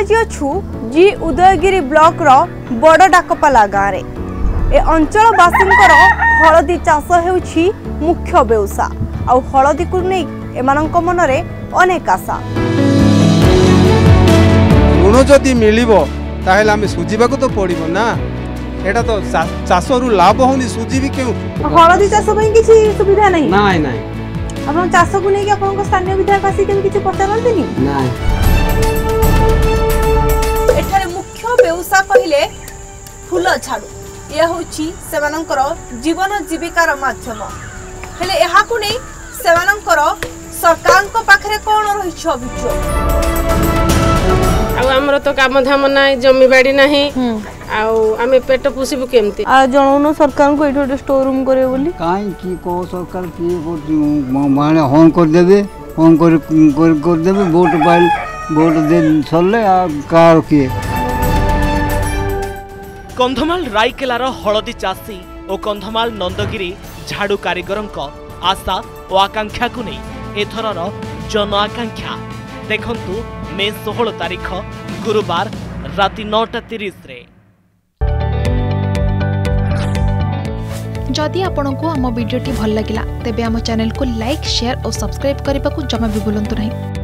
आज अछु जी उदयगिरी ब्लॉक रो बड़ डाकपाला गाँव रे ए अंचल बासिंकर हलदी चाष हेउछि मुख्य व्यवसाय आ हलदी को नै एमानक मनरे अनेक आशा। ऋण जदि मिलिबो ताहेले आमे सुझिबाको तो पड़िबो ना। एटा तो चाषरु लाभ होनी सुझिबी केउ हलदी चाष पई किछि सुविधा नै नाइ नाइ अपन चाष को नै कि अपन स्थानीय विधायक आसी किछि पचारंतिनी नाइ। एठारे मुख्य व्यवसाय कहिले फूल छाड़ू या होछि सेवानंकर जीवन जीविकार माध्यम हेले एहा को नै सेवानंकर सरकार को पाखरे कोन रहिछ अभियोग आमर तो काम धाम ना जमी बाड़ी ना आम पेट पोषिबु केमती जनौन सरकार को एठो स्टोर रूम करे बोली काई की को सरकार की माने होन कर देबे होन कर देबे वोट दे सरले आ कार के। कंधमाल रायकेलार हलदी चाषी और कंधमाल नंदगिरी झाड़ू कारीगरंक आशा और आकांक्षा को नहीं एथरर जन आकांक्षा देखंतु मे 16 तारीख गुरुवार राति 9:30 रे। जदि आपंक आम भिडी भल लगा तेब आम चैनल को लाइक शेयर और सब्सक्राइब करने को जमा भी भूलु नहीं।